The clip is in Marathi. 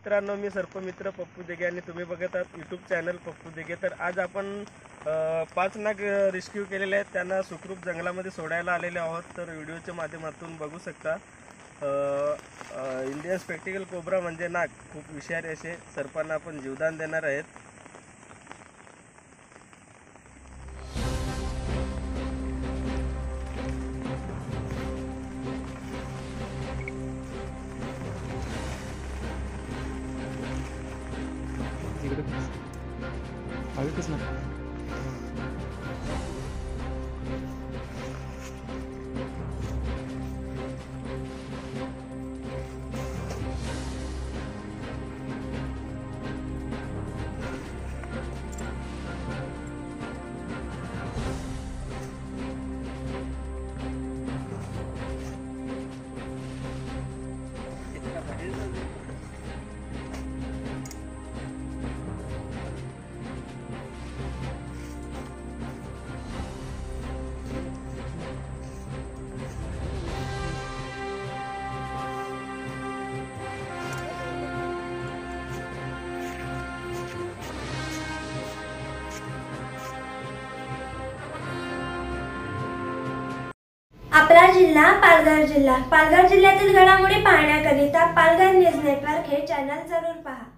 मित्रांनो, मी सर्पमित्र पप्पू देगे आणि तुम्ही बघत आहात यूट्यूब चॅनल पप्पू देगे। तर आज आपण 5 नाग रेस्क्यू केलेले आहेत, त्यांना सुखरूप जंगलामध्ये सोडायला आलेले आहोत। तर व्हिडिओच्या माध्यमातून बघू शकता इंडियन स्पेक्टिकल कोब्रा म्हणजे नाग खूप विषारी असे सर्पांना आपण जीवदान देणार आहेत। हवेतच ना आपला जिल्हा पालघर जिल्ह्यातील घडामोडी पाहण्याकरिता पालघर न्यूज नेटवर्क हे चॅनल जरूर पहा।